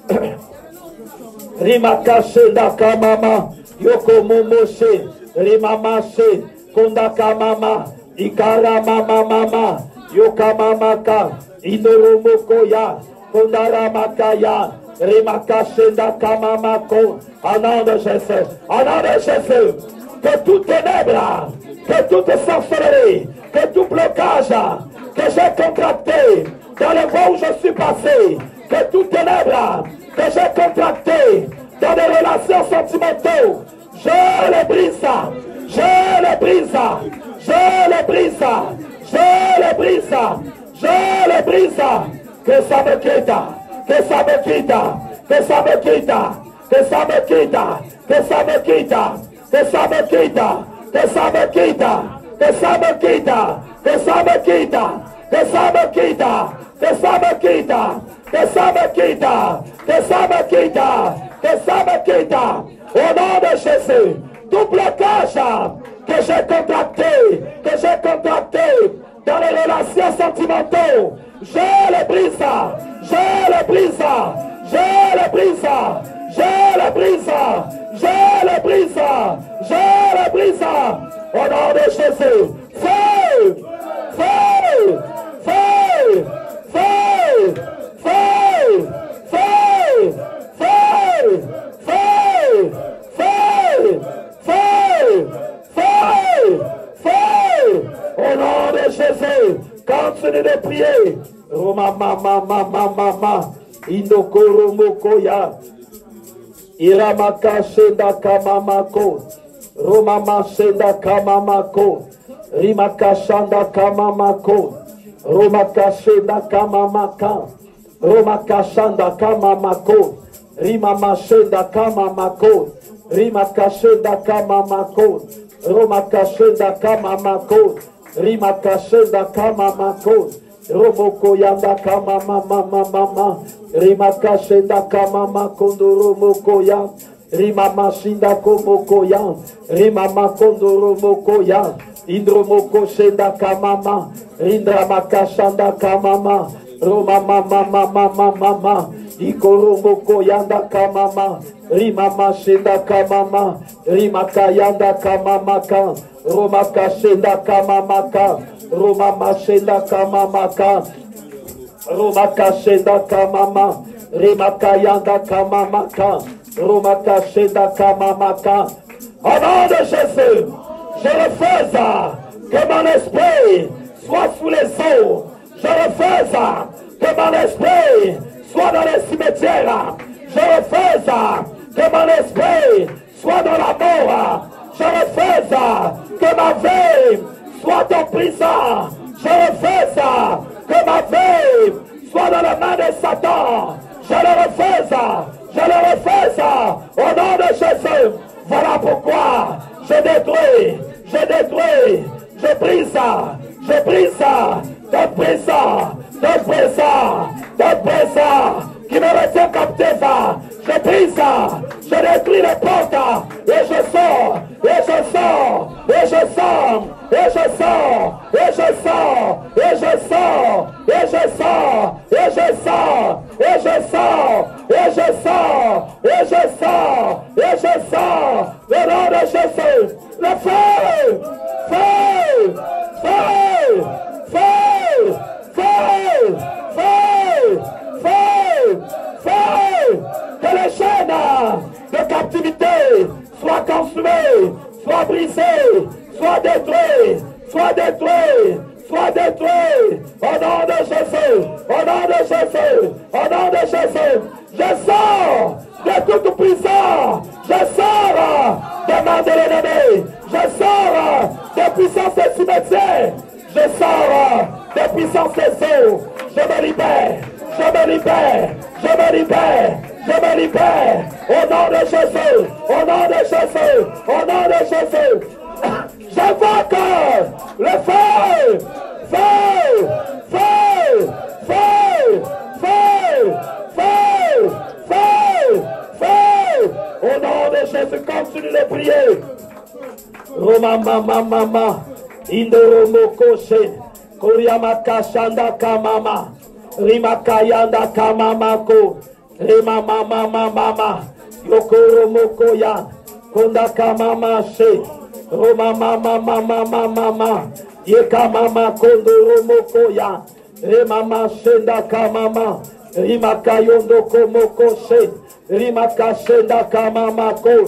Speaker 1: Rimakashenda kamama. Yokomomoshe. Rimamashe. Kondakamama. Ikaramamamama. Yokamamaka. Inoromokoya. Kondaramakaya. Rimakashenda kamamako. Au nom de Jésus. Au nom de Jésus. Que toute ténèbre, que toute sorcellerie, que tout blocage que j'ai contracté dans les voies où je suis passé, que toute ténèbre que j'ai contracté dans des relations sentimentales, je les brise, je les brise, je les brise, je les brise, je les brise, que ça me quitte, que ça me quitte, que ça me quitte, que ça me quitte, que ça me quitte, que ça me quitte, que ça me quitte, que ça me quitte, que ça me quitte, que ça me quitte, que ça me quitte, que ça me quitte, que ça me quitte, que ça me quitte. Au nom de Jésus, tout blocage que j'ai contracté dans les relations sentimentales, je le brise, je le brise, je le brise, je le brise, je le brise, je le brise. Au nom de Jésus, feu, feu, feu, feu, feu, feu, feu, feu, feu, feu, feu, feu. Au nom de Jésus, continue de prier. Roma mama mama mama, indokoro mokoya, iramaka shenda kamamako, Roma mashenda kamamako, rimaka shanda kamamako, Roma kashenda kamamaka, Roma kashanda kamamako, rima mashenda kamamako, rima kashenda kamamako, Roma kashenda kamamako, rima kashenda kamamako, Romoko yanda kama mama mama, rima kashenda kama makondo romoko ya, rima mashinda komoko ya, rima makondo romoko ya, indromoko shenda kama ma, indra makashanda kama ma, roma mama mama mama, ikoromoko yanda kama ma, rima mashinda kama ma, rima kayanda kama maka, roma kashenda kama maka. Roma mashenda kamamaka, Roma kashenda kamama, Rima kayanda kamamaka, Roma kashenda kamamaka. Au nom de Jésus, je refuse que mon esprit soit sous les eaux. Je refuse que mon esprit soit dans les cimetières. Je refuse que mon esprit soit dans la mort. Je refuse que ma vie soit en prison. Je refuse que ma vie soit dans la main de Satan. Je le refuse. Je le refuse. Au nom de Jésus. Voilà pourquoi je détruis. Je détruis. Je brise. Je brise. De prison. De prison. De prison. Qui me retient captif. Je brise. Je détruis les portes. Et je sors. Et je sors. Et je sors. Et je sors, et je sors, et je sors, et je sors, et je sors, et je sors, et je sors, et je sors, et je sors, le nom de Jésus, le feu, feu, feu, feu, feu, feu, feu, feu, que les chaînes de captivité soient consumées, soient brisées, soit détruit, soit détruit, soit détruit, au nom de Jésus, au nom de Jésus, au nom de Jésus, je sors de toute prison, je sors des mains de l'ennemi, je sors des puissances des cimetières, je sors des puissances des eaux, je me libère, je me libère, je me libère, je me libère, au nom de Jésus, au nom de Jésus, au nom de Jésus. J'invoque le feu, feu, feu, feu, feu, feu, feu, feu. Au nom de Jésus, continue de prier. Roma mama mama, indoromo koshe, koryamaka shanda kamama, rimakayanda kamamako, rima mama mama, yokoromo koya, konda kamama she. Roma mama mama mama, yeka mama kondo romoko ya, remama shenda kamama, rima kayondo komoko she, rima kashenda kamama ko.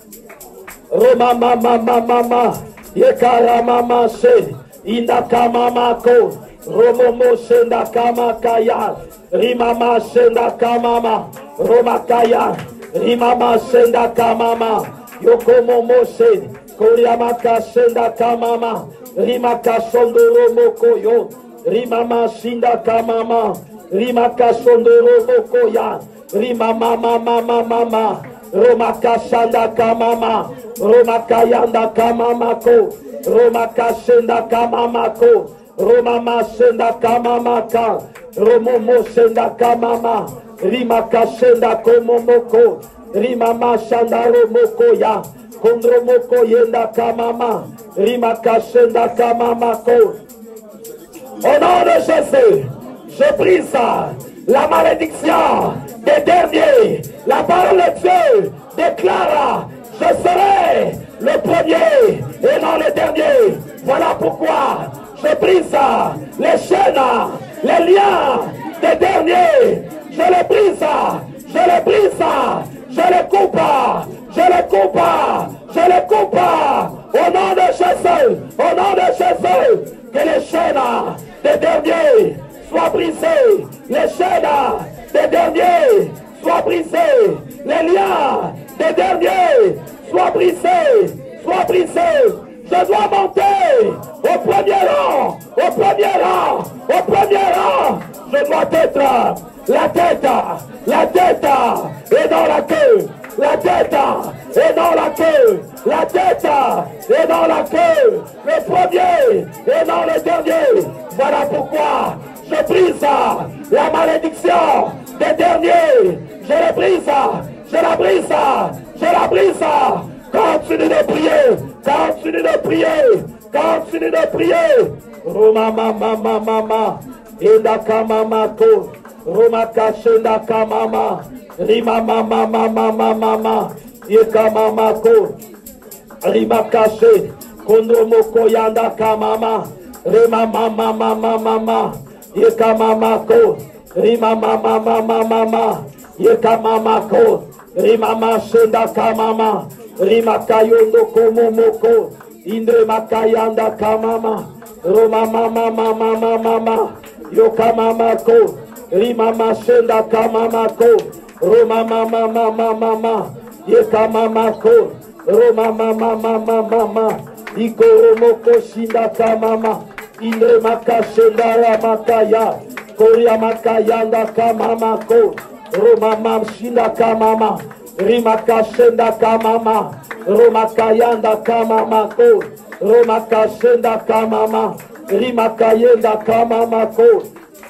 Speaker 1: Roma mama mama, yeka ramama she, inda kamama ko, romomo shenda kama kaya, rimama shenda kamama, roma kaya, rimama shenda kamama, yokomomo she. Koryamaka shenda kamama, rimaka shondoro moko yo, rimama shinda kamama, rimaka shondoro moko ya, rimama mama mama, romaka shanda kamama, romaka yanda kamama ko, romaka shenda kamama ko, romama shenda kamama ka, Romomo Shenda Kamama, Rimaka Shenda Komomoko, Rimama Shanda Romoko Ya, Kondromoko Yenda Kamama, Rimaka Shenda Kamama Ko. Au nom de Jésus, je brise la malédiction des derniers. La parole de Dieu déclare, je serai le premier et non le dernier. Voilà pourquoi je brise les chaînes, les liens des derniers. Je les brise, je les brise, je les coupe, je les coupe, je les coupe. Au nom de Jésus, au nom de Jésus, que les chaînes des derniers soient brisées, les chaînes des derniers soient brisées, les liens des derniers soient brisés, soient brisés. Je dois monter au premier rang, au premier rang, au premier rang. Je dois être la tête et dans la queue. La tête et dans la queue. La tête et dans la queue. Le premier et dans le dernier. Voilà pourquoi je brise la malédiction des derniers. Je la brise, je la brise, je la brise. Continue de prier, continue de prier, continue de prier. Roma mama mama, Indaka mama ko, Roma kashenda kamama, Rima mama mama mama, Ika mama ko, Rima kashe, Kondro moko yanda kamama, Rima mama mama mama, Ika mama ko, Rima mama mama mama, Ika mama ko, Rima mashenda kamama. Rima kayondo komomoko, Indre makayanda kamama, Roma mama mama mama, Yoka mama ko, Rima mashenda kamama ko, Roma mama mama mama, Yeka mama ko, Roma mama mama mama, Iko romoko shinda kamama, Indre makashenda ramakaya, Koria makayanda kamama ko, Roma mama shinda kamama. Rimakashenda kamama, Romakayanda kamama ko, Romakashenda kamama, Rimakayenda kamama ko,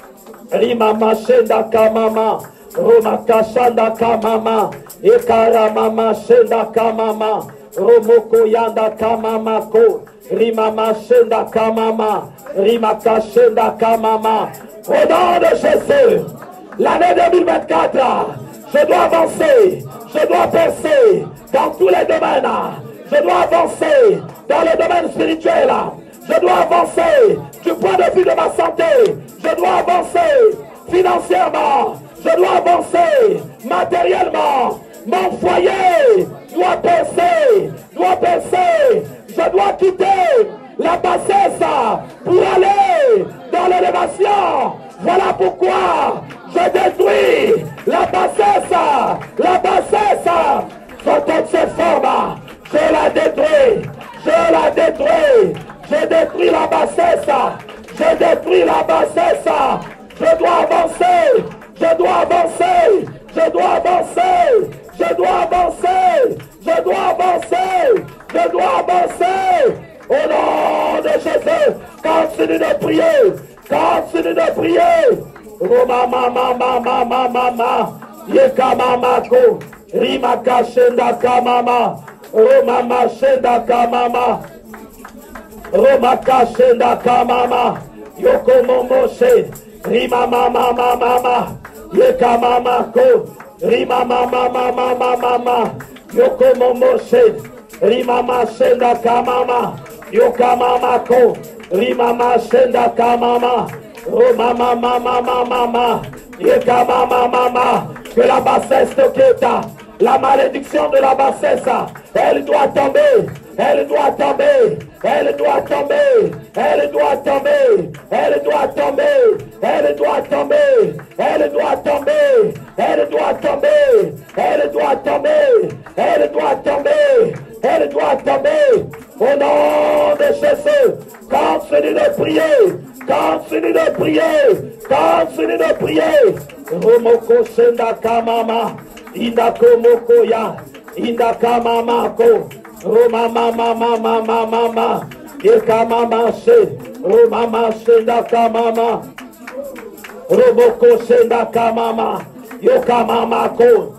Speaker 1: Rimamashenda kamama, Romakashanda kamama, Ekaramama shenda kamama, Romokoyanda kamama ko, Rimamashenda kamama, Rimakashenda kamama. Au nom de Jésus, l'année 2024, je dois avancer. Je dois percer dans tous les domaines. Je dois avancer dans le domaine spirituel. Je dois avancer du point de vue de ma santé. Je dois avancer financièrement. Je dois avancer matériellement. Mon foyer doit percer. Je dois quitter la bassesse pour aller dans l'élévation. Voilà pourquoi je détruis la bassesse, sous toutes ses formes. Je la détruis, je détruis la bassesse, je détruis la bassesse. Je dois avancer, je dois avancer, je dois avancer, je dois avancer, je dois avancer, je dois avancer. Au nom de Jésus, continue de prier, continue de prier. Roma mama mama mama mama, Yeka mama ko, Rima kashenda kamama, Roma mashenda kamama, Roma kashenda kamama, Yoko momoshe, Rima mama mama mama, Yeka mama ko, Rima mama mama mama mama, Yoko momoshe, Rima mashenda kamama, Yoka mama ko, Rima mashenda kamama. Oh mama, mama, mama, mama, Yeka mama, mama, que la bassesse te quitte, la malédiction de la bassesse, elle doit tomber, elle doit tomber, elle doit tomber, elle doit tomber, elle doit tomber, elle doit tomber, elle doit tomber, elle doit tomber, elle doit tomber, elle doit tomber, elle doit tomber. Au nom de Jésus, continue de prier. Continue de prier, continue de prier. Romoko senda kamama, indako moko ya, indaka mama ko, Roma mama mama mama mama, eka mama se, Roma senda kamama, Romoko Shenda Kamama, Yokamama Ko,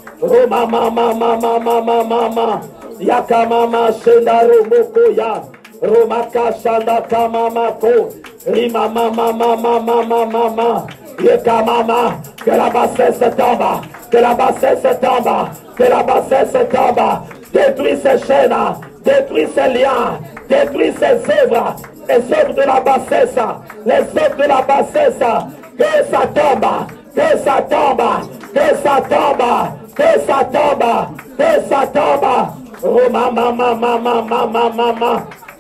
Speaker 1: Romama, Yakamama Shenda Romoko Ya, Romaka Shanda Kamama Ko, Rima Mama, Yekamama, que la bassesse tombe, que la bassesse tombe, que la bassesse tombe, détruis ces chaînes, détruis ces liens, détruis ces œuvres, les œuvres de la bassesse, les œuvres de la bassesse, que ça tombe, que ça tombe, que ça tombe, que ça tombe, que ça tombe. Oh mama,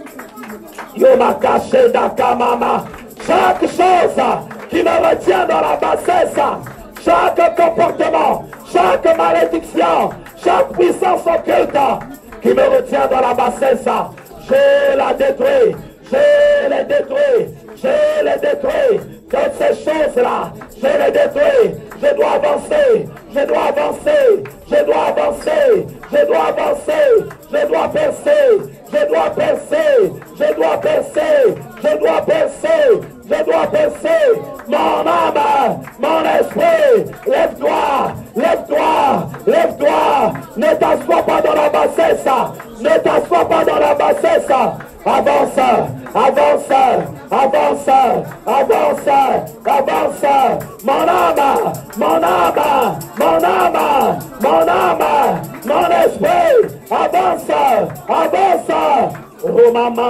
Speaker 1: Yomaka Shenda Mama, chaque chose qui me retient dans la bassesse, chaque comportement, chaque malédiction, chaque puissance occulte qui me retient dans la bassesse, je la détruis, je les détruis, je les détruis. Toutes ces choses-là, je les détruis. Je dois avancer, je dois avancer, je dois avancer, je dois avancer, je dois percer, je dois percer, je dois percer, je dois percer, je dois percer. Mon âme, mon esprit, lève-toi, lève-toi, lève-toi. Ne t'assois pas dans la bassesse, ne t'assois pas dans la bassesse. Avance, avance, avance, avance, avance. Mon âme, mon âme, mon âme, mon âme, mon esprit, avance, avance. Oh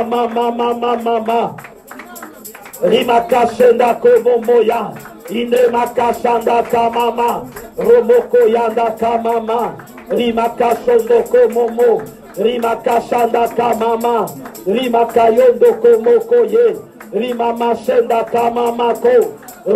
Speaker 1: mama. Rimaka Shenda Komomoya, Inemaka Shanda Kamama, Romoko Yanda Kamama, Rimaka Shondo Komomo, Rimaka Shanda Kamama, Rimaka Yondo Komokoye, Rimama Shenda Kamamako,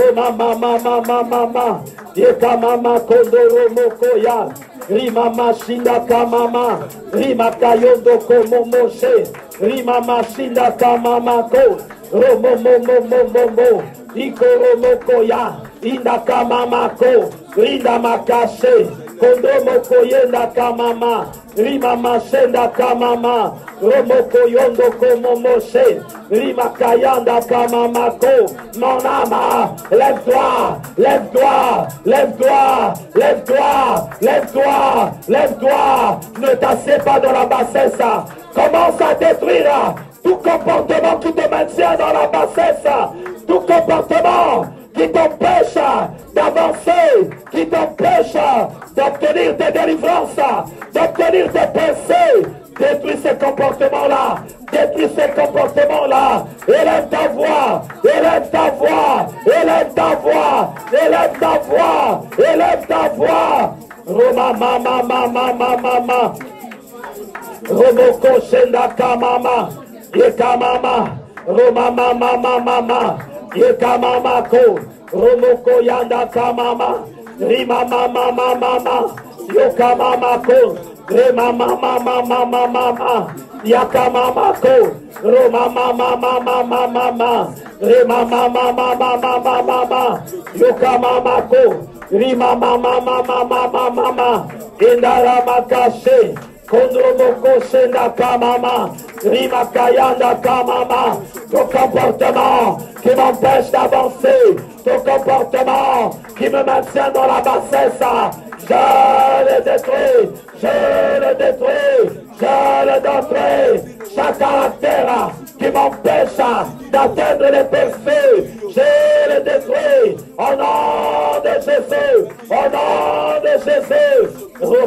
Speaker 1: Romama, Yekamama Kondo Romokoya, Rimama Shinda Kamama, Rimaka Yondo Komomoshe, Rimama Shinda Kamamako, Romomomomomomo, Ikoromokoya, Indakamamako, Rindamakashe, Kondomokoye Ndakamama, Rimama Shenda Kamama, Romokoyondo Komomoshe, Rimakayanda Kamamako. Mon âme, lève-toi, lève-toi, lève-toi, lève-toi, lève-toi, lève-toi. Ne t'assieds pas dans la bassesse. Commence à détruire tout comportement qui te maintient dans la bassesse, tout comportement qui t'empêche d'avancer, qui t'empêche d'obtenir des délivrances, d'obtenir des pensées. Détruis ces comportements-là, détruis ces comportements-là. Élève ta voix, élève ta voix, élève ta voix, élève ta voix, élève ta voix. Roma mama. Romoko Shenda Kamama, Yekamama, Roma mama, Yekamama Ko, Romoko Yanda Kamama, Rima mama, Yokamama Ko, Rima mama, Yakamama Ko, Roma mama, Rima mama, Yokamama Ko, Rima mama, Indara Makashe. Kondromoko Shenda Kamama, Rimakayanda Kamama, ton comportement qui m'empêche d'avancer, ton comportement qui me maintient dans la bassesse, je le détruis, je le détruis, je le détruis. Chaque caractère qui m'empêche d'atteindre les perfets, je le détruis au nom de Jésus, au nom de Jésus.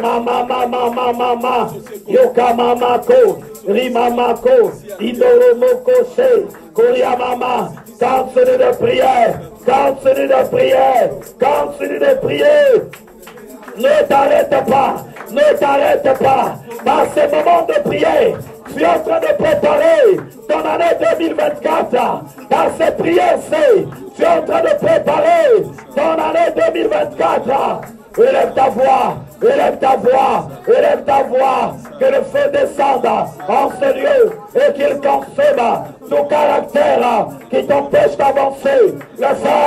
Speaker 1: Mama, Yokamamako, Rimamako, Idoromoko Se, Koryamama, continue de prière, continue de prière, continue de prier. Ne t'arrête pas, ne t'arrête pas. Dans ces moments de prière, tu es en train de préparer ton année 2024. Dans ces prières, tu es en train de préparer ton année 2024. Élève ta voix, élève ta voix, élève ta voix, que le feu descende en ce lieu et qu'il consomme tout caractère qui t'empêche d'avancer. Le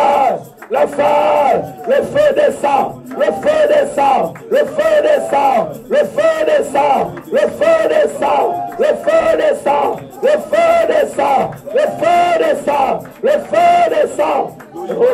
Speaker 1: feu descend, le feu descend, le feu descend, le feu descend, le feu descend, le feu descend, le feu descend, le feu descend, le feu descend.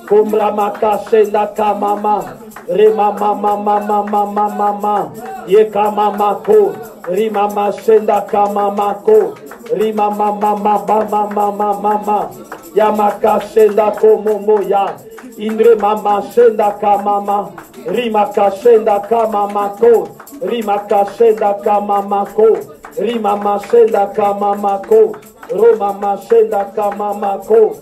Speaker 1: Kumbra makashenda kamama. Rima mama mama mama mama. Yeka mama ko. Rima mashenda kamama ko. Rima mama mama mama mama. Yamakashenda komomo ya. Indre mama shenda kamama. Rima kashenda kamama ko. Rima kashenda kamama ko. Rima mashenda kamama ko. Roma mashenda kamama ko.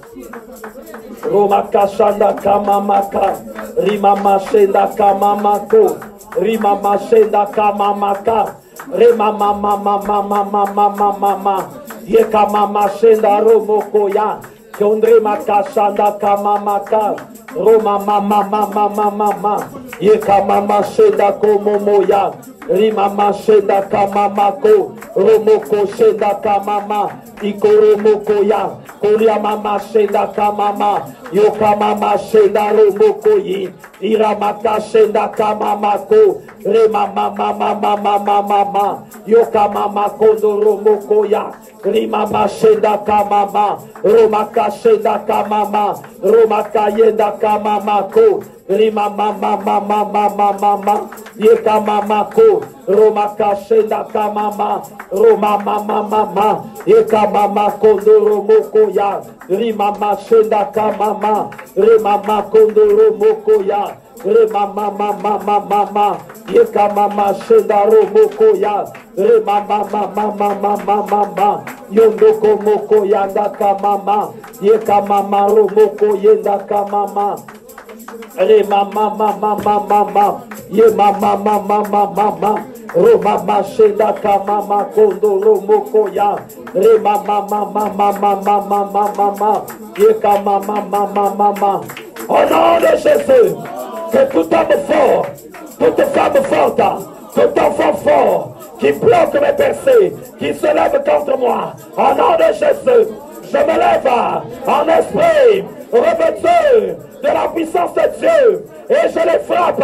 Speaker 1: Roma kashanda kamama ka. Rima mashenda kamama ko. Rima mashenda kamama ka. Rima mama mama mama mama mama. Yeka mama shenda romoko ya. Kondre makashanda kamama ka. Roma mama mama mama mama. Yeka mama shenda komomo ya. Rima mashenda kamama ko. Romoko shenda kamama. Ikoromoko ya. Koria mama shenda kamama. Yoka mama shenda romoko yi. Iramaka shenda kamama ko. Rema mama mama mama mama. Yoka mama kondo romoko ya. Rima mashenda kamama. Romaka shenda kamama. Romaka yenda kamama ko. Rima mama mama mama mama. Yeka mama ko. Romaka shenda kamama. Roma mama mama. Yeka mama kondo romoko ya. Rima mashenda kamama. Rema makondo romoko ya. Rema mama mama mama. Yeka mama shenda romoko ya. Rema mama mama mama mama. Yondoko moko yanda kamama. Yeka mama romoko yenda kamama. Rema mama mama mama. Ye mama mama mama mama. Roma mashenda kamama kondo romoko ya. Rema mama mama mama mama mama. Yeka mama mama mama. Au nom de Jésus, que tout homme fort, toute femme forte, tout enfant fort, qui bloque mes pensées, qui se lève contre moi, au nom de Jésus, je me lève en esprit, revêtu de la puissance de Dieu, et je les frappe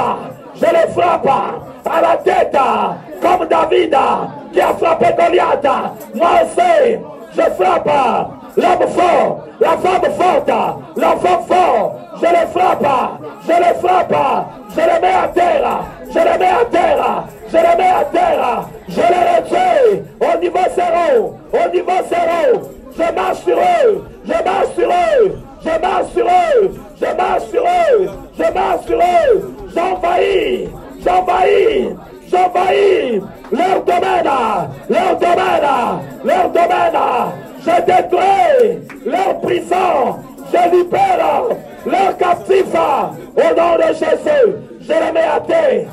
Speaker 1: à la tête, comme David qui a frappé Goliath. Moi aussi, je frappe l'homme fort, la femme forte, l'enfant fort, je les frappe, je les mets à terre, je les mets à terre, je les mets à terre, je les retire au niveau zéro, je marche sur eux, je marche sur eux, je marche sur eux, je marche sur eux, je marche sur eux, j'envahis leur domaine, je détruis leur prison, je libère leurs captifs, au nom de Jésus, je les mets à terre,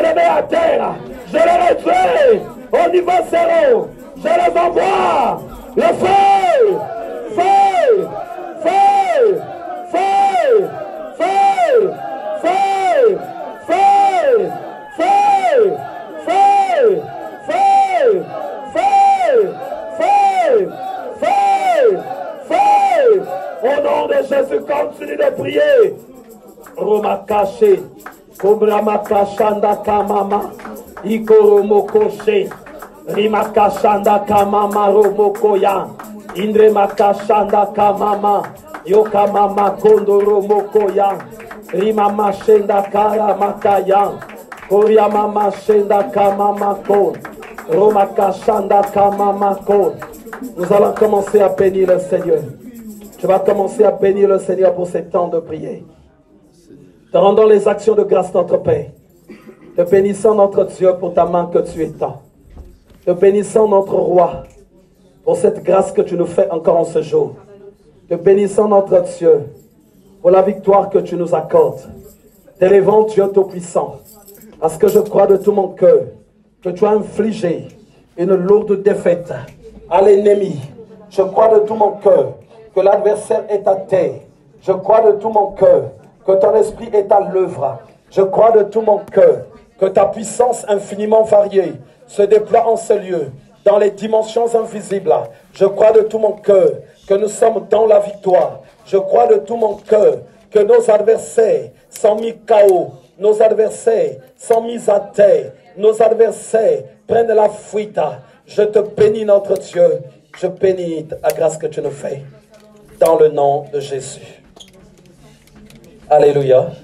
Speaker 1: je les réduis au niveau zéro, je les envoie, le feu, feu, feu, feu, feu, feu, feu, feu, feu, feu, feu, feu, feu, feu. Au nom de Jésus, continue de prier. Roma caché, Kobrama kashanda kamama, Ikoromo koshe, Rima kashanda kamama romoko ya, Indre makashanda kamama, Yoka mama kondo romoko ya, Rima mashenda kara makaya, Koria mama shenda kamama ko, Roma kashanda kamama ko. Nous allons commencer à bénir le Seigneur. Tu vas commencer à bénir le Seigneur pour ces temps de prière. Te rendons les actions de grâce notre Père. Te bénissons notre Dieu pour ta main que tu étends. Te bénissons notre Roi pour cette grâce que tu nous fais encore en ce jour. Te bénissons notre Dieu pour la victoire que tu nous accordes. T'élèvons Dieu Tout-Puissant, parce que je crois de tout mon cœur que tu as infligé une lourde défaite à l'ennemi. Je crois de tout mon cœur que l'adversaire est à terre. Je crois de tout mon cœur que ton esprit est à l'œuvre. Je crois de tout mon cœur que ta puissance infiniment variée se déploie en ce lieu, dans les dimensions invisibles. Je crois de tout mon cœur que nous sommes dans la victoire. Je crois de tout mon cœur que nos adversaires sont mis KO. Nos adversaires sont mis à terre. Nos adversaires prennent la fuite. Je te bénis notre Dieu. Je bénis la grâce que tu nous fais. Dans le nom de Jésus.
Speaker 2: Alléluia.